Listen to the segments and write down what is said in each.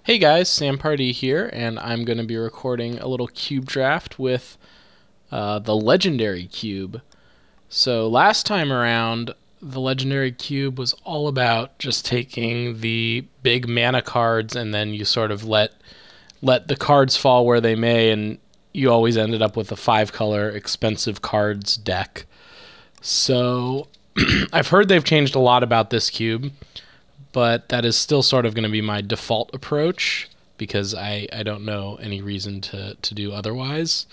Hey guys, Sam Pardee here, and I'm going to be recording a little cube draft with the Legendary Cube. So last time around, the Legendary Cube was all about just taking the big mana cards and then you sort of let the cards fall where they may, and you always ended up with a 5-color expensive cards deck. So I've heard they've changed a lot about this cube, but that is still sort of going to be my default approach because I don't know any reason to do otherwise.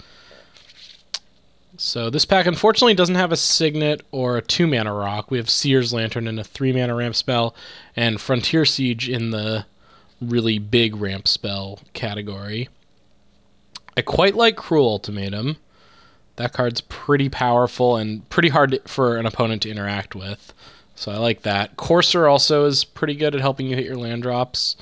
So this pack unfortunately doesn't have a Signet or a 2-mana rock. We have Seer's Lantern in a 3-mana ramp spell and Frontier Siege in the really big ramp spell category. I quite like Cruel Ultimatum. That card's pretty powerful and pretty hard for an opponent to interact with. So I like that. Courser also is pretty good at helping you hit your land drops.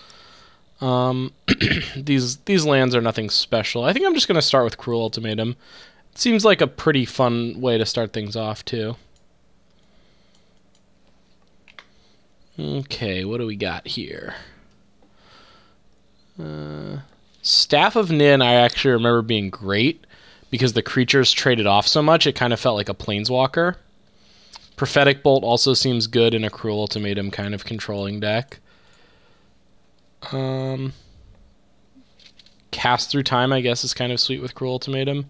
These lands are nothing special. I think I'm just going to start with Cruel Ultimatum. It seems like a pretty fun way to start things off, too. Okay, what do we got here? Staff of Nin I actually remember being great because the creatures traded off so much, it kind of felt like a Planeswalker. Prophetic Bolt also seems good in a Cruel Ultimatum kind of controlling deck. Cast Through Time, I guess, is kind of sweet with Cruel Ultimatum.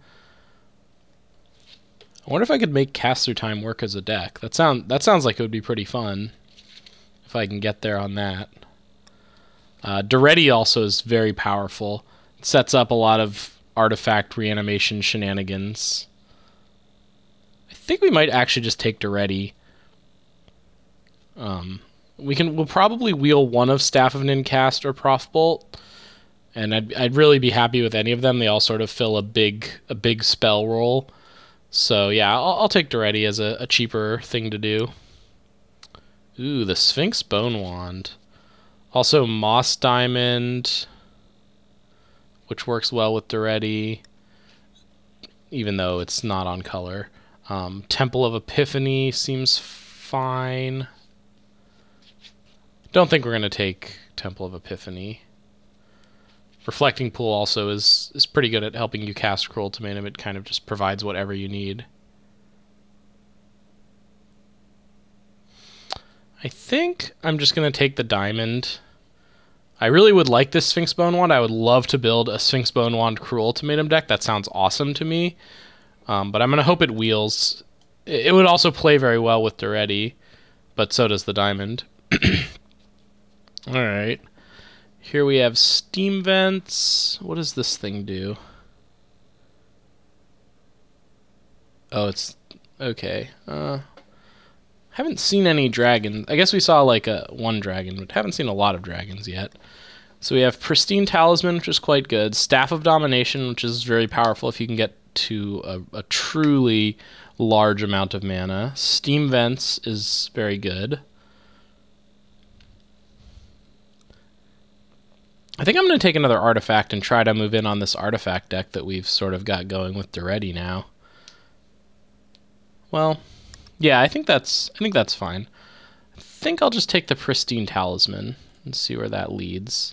I wonder if I could make Cast Through Time work as a deck. That sounds like it would be pretty fun if I can get there on that. Duretti also is very powerful. It sets up a lot of artifact reanimation shenanigans. I think we might actually just take Duretti. We'll probably wheel one of Staff of Nin Cast or Prof Bolt, and I'd really be happy with any of them. They all sort of fill a big spell role. So yeah, I'll take Duretti as a cheaper thing to do. Ooh, the Sphinx Bone Wand. Also Moss Diamond, which works well with Duretti, even though it's not on color. Temple of Epiphany seems fine. Don't think we're going to take Temple of Epiphany. Reflecting Pool also is pretty good at helping you cast Cruel Ultimatum. It kind of just provides whatever you need. I think I'm just going to take the Diamond. I really would like this Sphinx Bone Wand. I would love to build a Sphinx Bone Wand Cruel Ultimatum deck. That sounds awesome to me. But I'm going to hope it wheels. It would also play very well with Duretti, but so does the Diamond. Alright. Here we have Steam Vents. What does this thing do? Oh, it's... okay. Haven't seen any dragons. I guess we saw like one dragon, but haven't seen a lot of dragons yet. So we have Pristine Talisman, which is quite good. Staff of Domination, which is very powerful if you can get to a truly large amount of mana. Steam Vents is very good. I think I'm going to take another artifact and try to move in on this artifact deck that we've sort of got going with Duretti now. Well, yeah, I think that's fine. I think I'll just take the Pristine Talisman and see where that leads.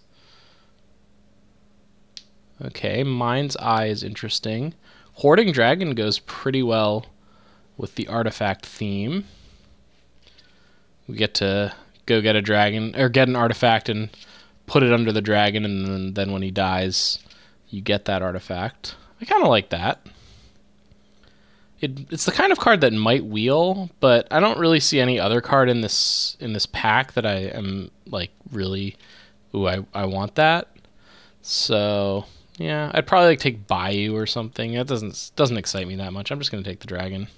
Okay, Mind's Eye is interesting. Hoarding Dragon goes pretty well with the artifact theme. We get to go get a dragon, or get an artifact and put it under the dragon, and then when he dies, you get that artifact. I kind of like that. It's the kind of card that might wheel, but I don't really see any other card in this pack that I am like really, ooh, I want that. So yeah, I'd probably like take Bayou or something. That doesn't excite me that much. I'm just gonna take the dragon.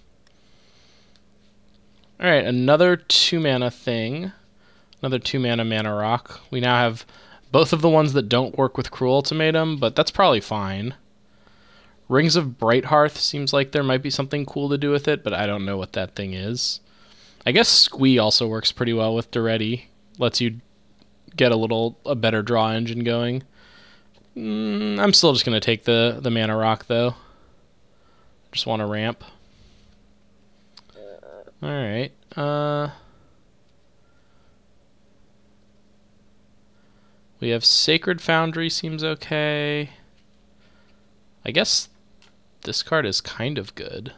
All right, another 2-mana thing. Another 2-mana mana rock. We now have both of the ones that don't work with Cruel Ultimatum, but that's probably fine. Rings of Brighthearth seems like there might be something cool to do with it, but I don't know what that thing is. I guess Squee also works pretty well with Duretti. Lets you get a better draw engine going. I'm still just going to take the mana rock, though. Just want to ramp. Alright. We We have Sacred Foundry, seems okay. I guess this card is kind of good.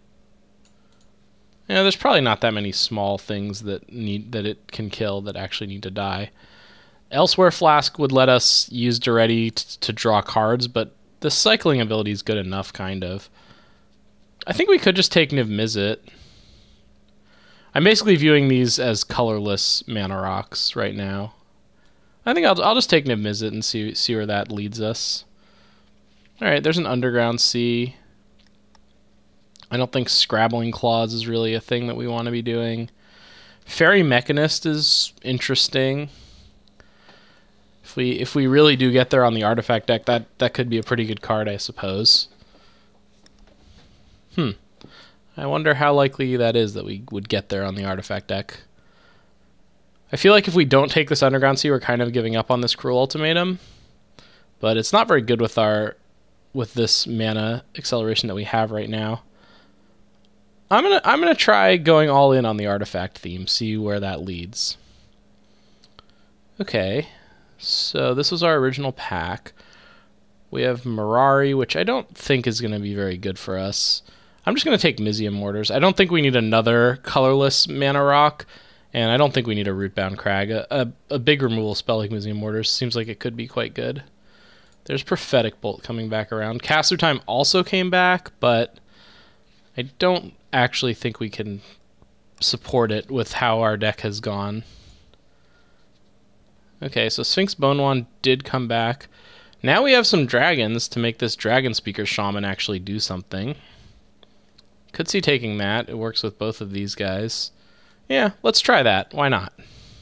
Yeah, there's probably not that many small things that it can kill that actually need to die. Elsewhere Flask would let us use Duretti to draw cards, but the cycling ability is good enough, kind of. I think we could just take Niv Mizzet. I'm basically viewing these as colorless mana rocks right now. I think I'll just take Niv Mizzet and see where that leads us. Alright, there's an Underground Sea. I don't think Scrabbling Claws is really a thing that we want to be doing. Fairy Mechanist is interesting. If we really do get there on the artifact deck, that could be a pretty good card, I suppose. I wonder how likely that is that we would get there on the artifact deck. I feel like if we don't take this Underground Sea, we're kind of giving up on this Cruel Ultimatum. But it's not very good with this mana acceleration that we have right now. I'm gonna try going all in on the artifact theme, see where that leads. Okay, so this was our original pack. We have Mirari, which I don't think is going to be very good for us. I'm just going to take Mizium Mortars. I don't think we need another colorless mana rock, and I don't think we need a Rootbound Crag. A big removal spell like Mizium Mortars seems like it could be quite good. There's Prophetic Bolt coming back around. Caster Time also came back, but I don't actually think we can support it with how our deck has gone. Okay, so Sphinx Bone Wand did come back. Now we have some dragons to make this Dragon Speaker Shaman actually do something. Could see taking that. It works with both of these guys. Yeah, let's try that. Why not?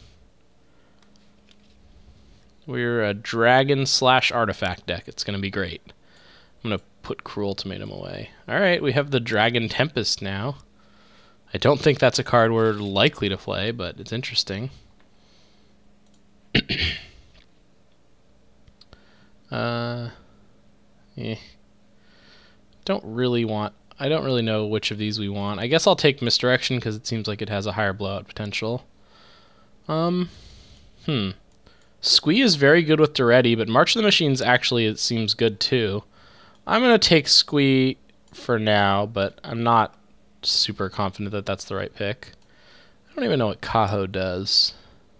We're a dragon/artifact deck. It's going to be great. I'm going to put Cruel Ultimatum away. Alright, we have the Dragon Tempest now. I don't think that's a card we're likely to play, but it's interesting. Yeah. I don't really know which of these we want. I guess I'll take Misdirection because it seems like it has a higher blowout potential. Squee is very good with Duretti, but March of the Machines actually it seems good too. I'm going to take Squee for now, but I'm not super confident that that's the right pick. I don't even know what Kaho does.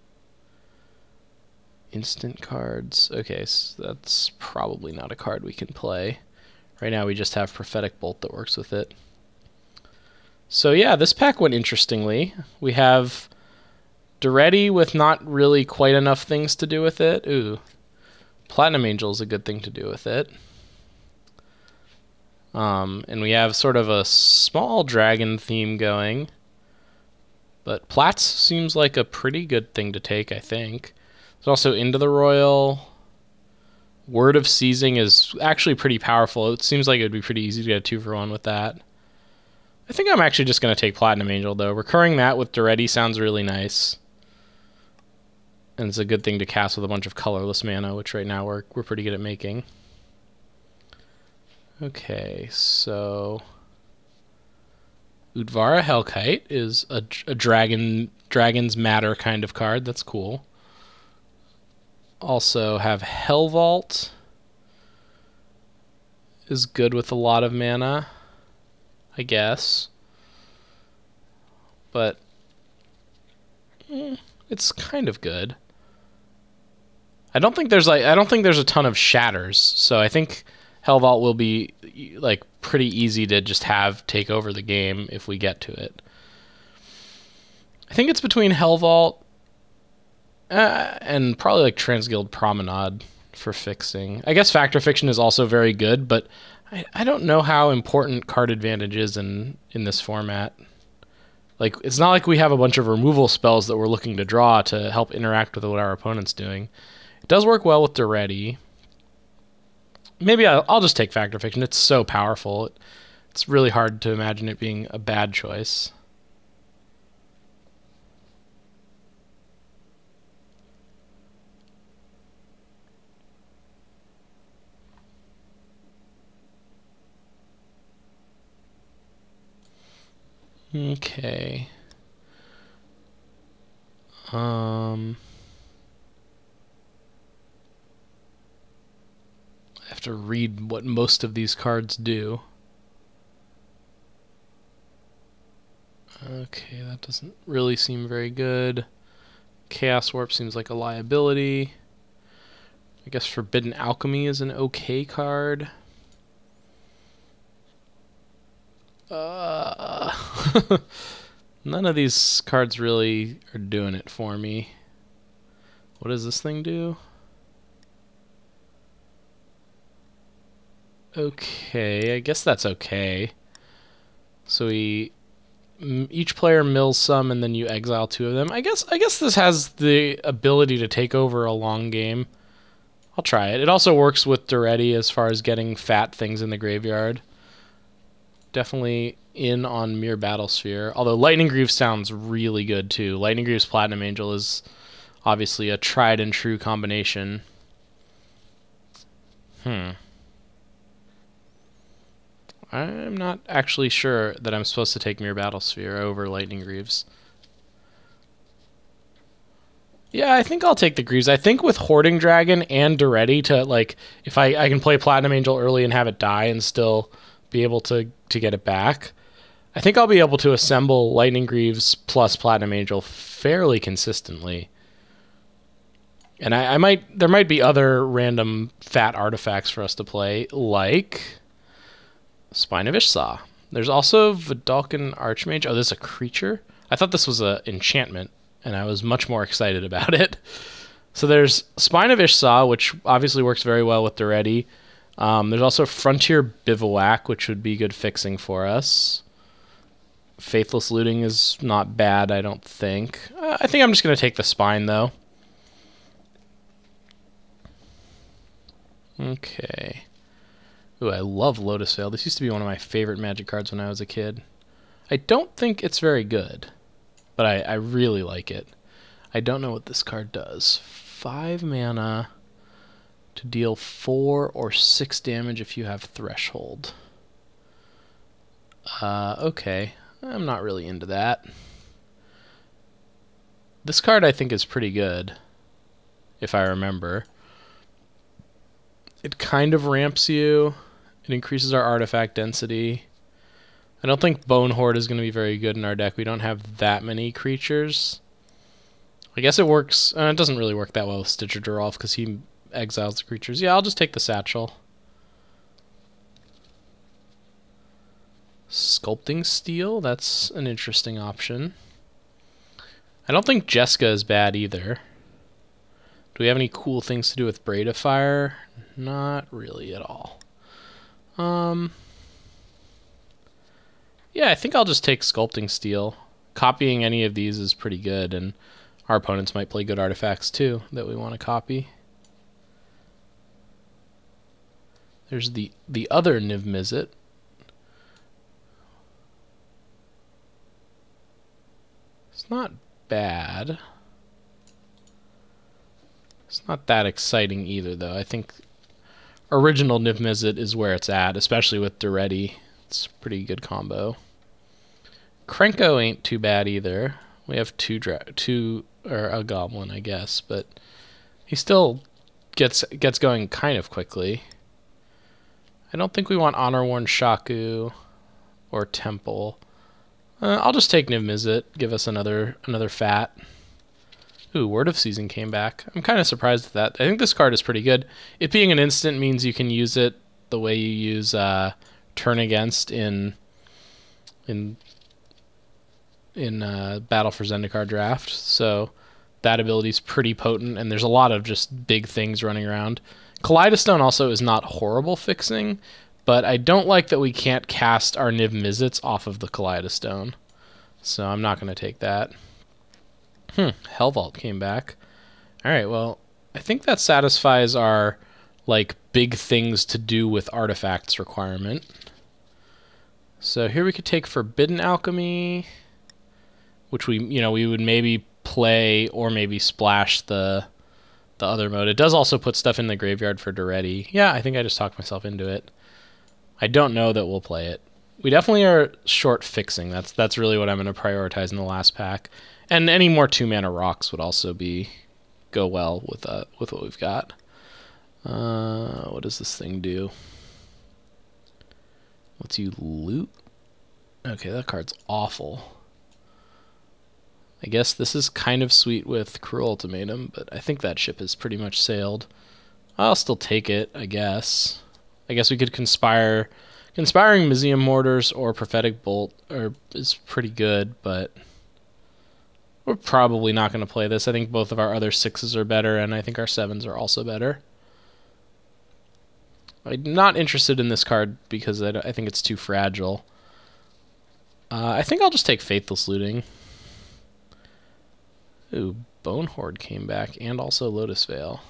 Instant cards. Okay, so that's probably not a card we can play. Right now we just have Prophetic Bolt that works with it. So yeah, this pack went interestingly. We have Duretti with not really quite enough things to do with it. Ooh, Platinum Angel is a good thing to do with it. And we have sort of a small dragon theme going. But Platts seems like a pretty good thing to take, I think. There's also Into the Royal. Word of Seizing is actually pretty powerful. It seems like it would be pretty easy to get a 2-for-1 with that. I think I'm actually just going to take Platinum Angel, though. Recurring that with Duretti sounds really nice. And it's a good thing to cast with a bunch of colorless mana, which right now we're pretty good at making. Okay, so Udvara Hellkite is a Dragon's Matter kind of card. That's cool. Also have Hellvault is good with a lot of mana, I guess. But it's kind of good. I don't think there's a ton of shatters, so I think Hellvault will be like pretty easy to just have take over the game if we get to it. I think it's between Hellvault and probably like Transguild Promenade for fixing. I guess Factor Fiction is also very good, but I don't know how important card advantage is in this format. Like, it's not like we have a bunch of removal spells that we're looking to draw to help interact with what our opponent's doing. It does work well with Duretti. Maybe I'll just take Factor Fiction. It's so powerful. It's really hard to imagine it being a bad choice. Okay. have to read what most of these cards do. Okay, that doesn't really seem very good. Chaos Warp seems like a liability. I guess Forbidden Alchemy is an okay card. None of these cards really are doing it for me. What does this thing do? Okay, I guess that's okay. So each player mills some, and then you exile 2 of them. I guess this has the ability to take over a long game. I'll try it. It also works with Duretti as far as getting fat things in the graveyard. Definitely in on Mere Battlesphere. Although Lightning Greaves sounds really good too. Lightning Greaves Platinum Angel is obviously a tried and true combination. I'm not actually sure that I'm supposed to take Mere Battlesphere over Lightning Greaves. Yeah, I think I'll take the Greaves. I think with Hoarding Dragon and Duretti to, like, if I can play Platinum Angel early and have it die and still be able to get it back, I think I'll be able to assemble Lightning Greaves plus Platinum Angel fairly consistently. And there might be other random fat artifacts for us to play, like Spine of Ishsaw. There's also Vidalcan Archmage. Oh, this is a creature? I thought this was an enchantment, and I was much more excited about it. So there's Spine of Ishsaw, which obviously works very well with Duretti. There's also Frontier Bivouac, which would be good fixing for us. Faithless Looting is not bad, I don't think. I think I'm just going to take the Spine, though. Okay. Ooh, I love Lotus Veil. This used to be one of my favorite Magic cards when I was a kid. I don't think it's very good, but I really like it. I don't know what this card does. 5 mana to deal 4 or 6 damage if you have Threshold. Okay. I'm not really into that. This card I think is pretty good, if I remember. It kind of ramps you. It increases our artifact density. I don't think Bone Horde is going to be very good in our deck. We don't have that many creatures. I guess it works. It doesn't really work that well with Stitcher Geralf because he exiles the creatures. Yeah, I'll just take the Satchel. Sculpting Steel, that's an interesting option. I don't think Jeska is bad either. Do we have any cool things to do with Braid of Fire? Not really at all. Yeah, I think I'll just take Sculpting Steel. Copying any of these is pretty good, and our opponents might play good artifacts too that we want to copy. There's the other Niv Mizzet. It's not bad. It's not that exciting either, though. I think original Niv Mizzet is where it's at, especially with Duretti. It's a pretty good combo. Krenko ain't too bad either. We have two or a goblin, I guess, but he still gets going kind of quickly. I don't think we want Honor-Worn Shaku or Temple. I'll just take Niv Mizzet. Give us another fat. Ooh, Word of Season came back. I'm kind of surprised at that. I think this card is pretty good. It being an instant means you can use it the way you use Turn Against in Battle for Zendikar Draft. So that ability is pretty potent, and there's a lot of just big things running around. Kaleidostone also is not horrible fixing, but I don't like that we can't cast our Niv Mizzets off of the Kaleidostone. So I'm not going to take that. Hellvault came back. Alright, well, I think that satisfies our, like, big things to do with artifacts requirement. So here we could take Forbidden Alchemy, which we would maybe play or maybe splash the other mode. It does also put stuff in the graveyard for Duretti. Yeah, I think I just talked myself into it. I don't know that we'll play it. We definitely are short fixing. That's really what I'm going to prioritize in the last pack. And any more 2-mana rocks would also go well with what we've got. What does this thing do? Lets you loot? Okay, that card's awful. I guess this is kind of sweet with Cruel Ultimatum, but I think that ship is pretty much sailed. I'll still take it, I guess. I guess we could conspire. Conspiring Museum Mortars or Prophetic Bolt is pretty good, but we're probably not going to play this. I think both of our other 6s are better, and I think our 7s are also better. I'm not interested in this card because I think it's too fragile. I think I'll just take Faithless Looting. Ooh, Bone Horde came back, and also Lotus Veil.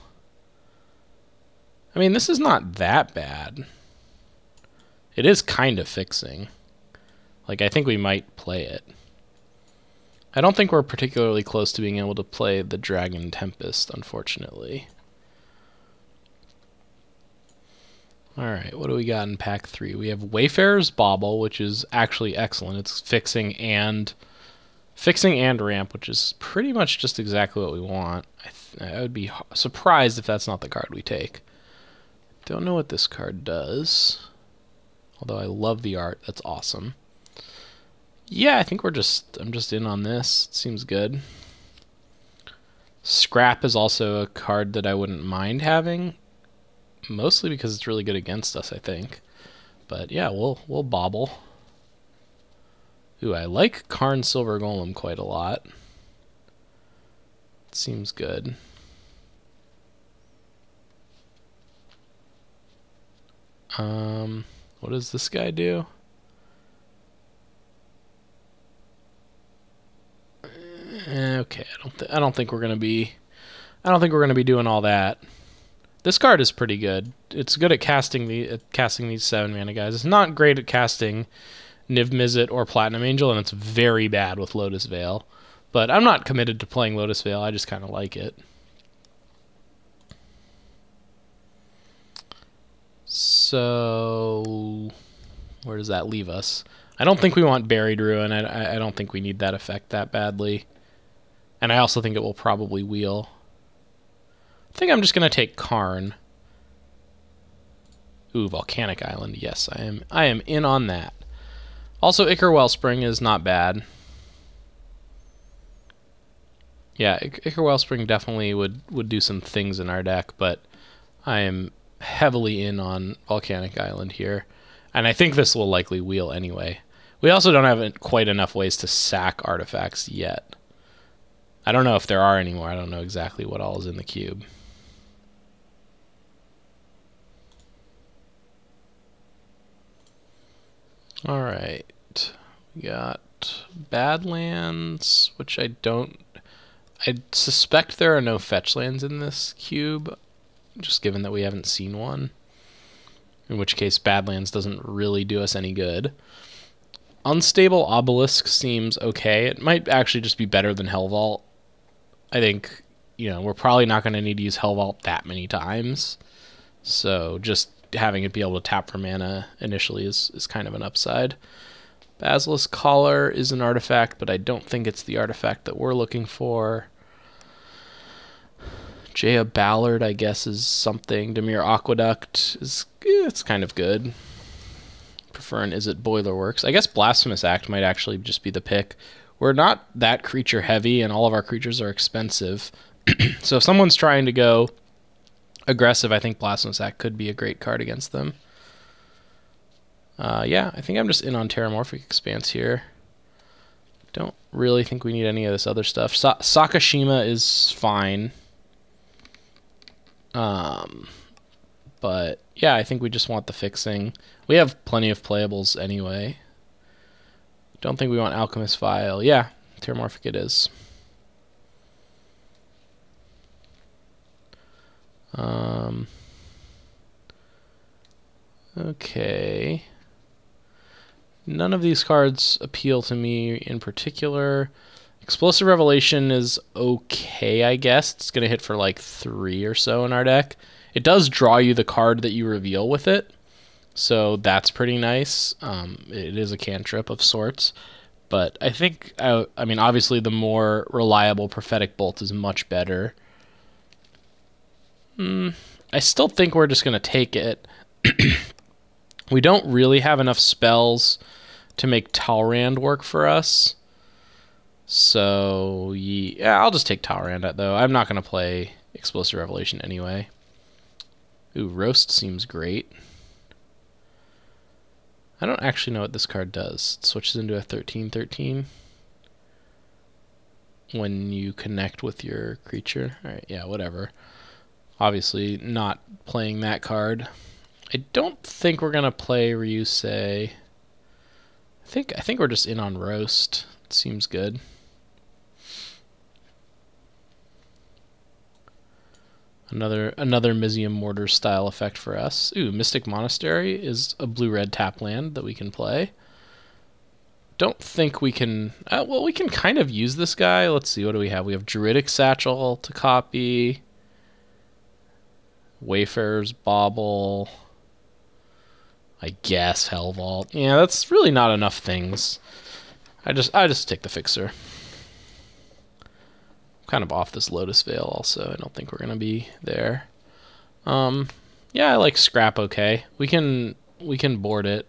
I mean, this is not that bad. It is kind of fixing. Like, I think we might play it. I don't think we're particularly close to being able to play the Dragon Tempest, unfortunately. Alright, what do we got in pack 3? We have Wayfarer's Bauble, which is actually excellent. It's fixing and ramp, which is pretty much just exactly what we want. I would be surprised if that's not the card we take. Don't know what this card does. Although I love the art, that's awesome. Yeah, I think I'm just in on this. It seems good. Scrap is also a card that I wouldn't mind having, mostly because it's really good against us, I think. But yeah, we'll bobble. Ooh, I like Karn Silver Golem quite a lot. It seems good. What does this guy do? Okay, I don't think we're gonna be doing all that. This card is pretty good. It's good at casting these 7-mana guys. It's not great at casting Niv Mizzet or Platinum Angel, and it's very bad with Lotus Veil. But I'm not committed to playing Lotus Veil. I just kind of like it. So, where does that leave us? I don't think we want Buried Ruin. I don't think we need that effect that badly. And I also think it will probably wheel. I think I'm just going to take Karn. Ooh, Volcanic Island. Yes, I am in on that. Also, Ichor Wellspring is not bad. Yeah, Ichor Wellspring definitely would do some things in our deck, but I am heavily in on Volcanic Island here. And I think this will likely wheel anyway. We also don't have quite enough ways to sack artifacts yet. I don't know if there are anymore. I don't know exactly what all is in the cube. Alright. We got Badlands, which I suspect there are no fetch lands in this cube, just given that we haven't seen one. In which case, Badlands doesn't really do us any good. Unstable Obelisk seems okay. It might actually just be better than Hellvault. I think, we're probably not going to need to use Hellvault that many times. So just having it be able to tap for mana initially is kind of an upside. Basilisk Collar is an artifact, but I don't think it's the artifact that we're looking for. Jaya Ballard, I guess, is something. Dimir Aqueduct it's kind of good. Prefer an Is It Boilerworks. I guess Blasphemous Act might actually just be the pick. We're not that creature heavy, and all of our creatures are expensive. So if someone's trying to go aggressive, I think Blasphemous Act could be a great card against them. Yeah, I think I'm just in on Terramorphic Expanse here. Don't really think we need any of this other stuff. Sakashima is fine. But yeah, I think we just want the fixing. We have plenty of playables anyway. Don't think we want Alchemist File. Yeah, Terramorphic it is. Okay. None of these cards appeal to me in particular. Explosive Revelation is okay, I guess. It's going to hit for like 3 or so in our deck. It does draw you the card that you reveal with it, so that's pretty nice. It is a cantrip of sorts, but I think, I mean, obviously the more reliable Prophetic Bolt is much better. I still think we're just going to take it. We don't really have enough spells to make Talrand work for us. So, yeah, I'll just take Talrand, though. I'm not going to play Explosive Revelation anyway. Ooh, Roast seems great. I don't actually know what this card does. It switches into a 13/13 when you connect with your creature. Alright, yeah, whatever. Obviously not playing that card. I don't think we're gonna play Ryusei. I think we're just in on Roast. It seems good. Another Mizium Mortar style effect for us. Ooh, Mystic Monastery is a blue-red tap land that we can play. Don't think we can... well, we can kind of use this guy. Let's see, what do we have? We have Druidic Satchel to copy. Wayfarer's Bauble. I guess Hellvault. Yeah, that's really not enough things. I just take the Fixer. Kind of off this Lotus Veil also. I don't think we're going to be there. Yeah, I like Scrap okay. We can board it.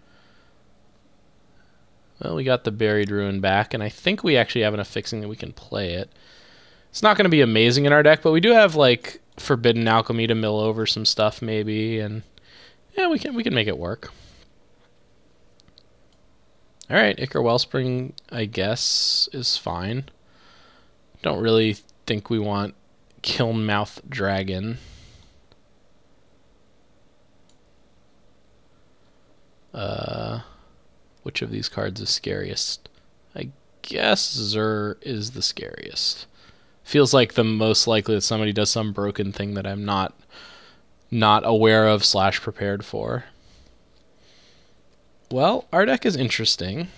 Well, we got the Buried Ruin back, and I think we actually have enough fixing that we can play it. It's not going to be amazing in our deck, but we do have like Forbidden Alchemy to mill over some stuff maybe, and yeah, we can make it work. All right, Ichor Wellspring, I guess, is fine. Don't really think we want Kilnmouth Dragon. Which of these cards is scariest? I guess Zur is the scariest. Feels like the most likely that somebody does some broken thing that I'm not aware of / prepared for. Well, our deck is interesting.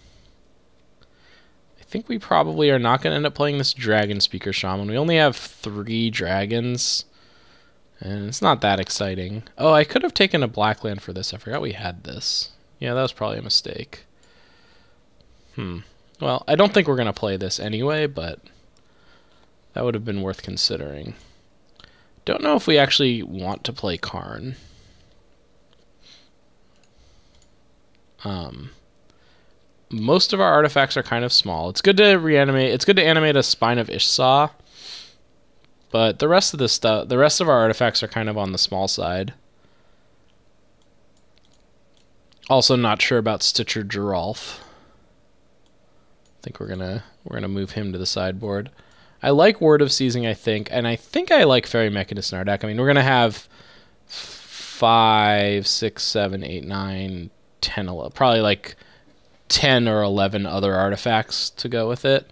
I think we probably are not going to end up playing this Dragon Speaker Shaman. We only have 3 dragons, and it's not that exciting. Oh, I could have taken a black land for this. I forgot we had this. Yeah, that was probably a mistake. Well, I don't think we're going to play this anyway, but that would have been worth considering. Don't know if we actually want to play Karn. Most of our artifacts are kind of small. It's good to reanimate. It's good to animate a Spine of Ishsaw, but the rest of the stuff, the rest of our artifacts are kind of on the small side. Also, not sure about Stitcher Geralf. I think we're gonna move him to the sideboard. I like Word of Seizing, I think, and I think I like Fairy Mechanist in our deck. I mean, we're gonna have 5, 6, 7, 8, 9, 10, 11, probably like 10 or 11 other artifacts to go with it.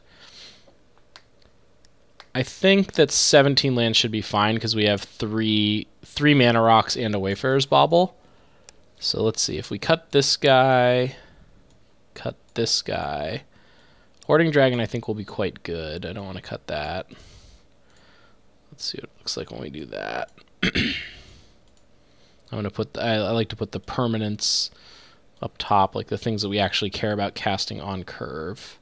I think that 17 lands should be fine because we have three mana rocks and a Wayfarer's Bauble. So let's see, if we cut this guy, cut this guy, Hoarding Dragon I think will be quite good. I don't want to cut that. Let's see what it looks like when we do that. I'm gonna put I like to put the permanents up top, like the things that we actually care about casting on curve.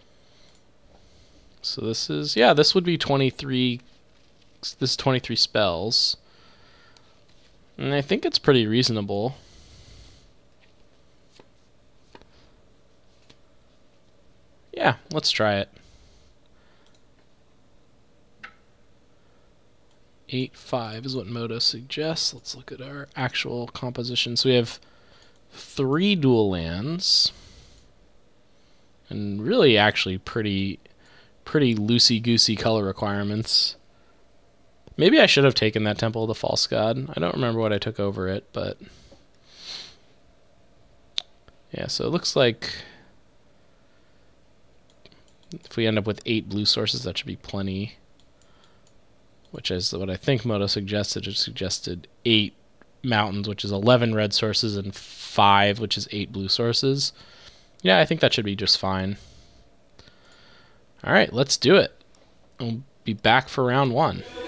So this is, yeah, this would be 23. This is 23 spells, and I think it's pretty reasonable. Yeah, let's try it. 8/5 is what Moto suggests. Let's look at our actual composition. So we have 3 dual lands, and really actually pretty loosey-goosey color requirements. Maybe I should have taken that Temple of the False God. I don't remember what I took over it, but yeah, so it looks like if we end up with 8 blue sources, that should be plenty, which is what I think Moto suggested. It suggested 8 mountains, which is 11 red sources, and 5, which is 8 blue sources. Yeah, I think that should be just fine. All right, let's do it. We'll be back for round 1.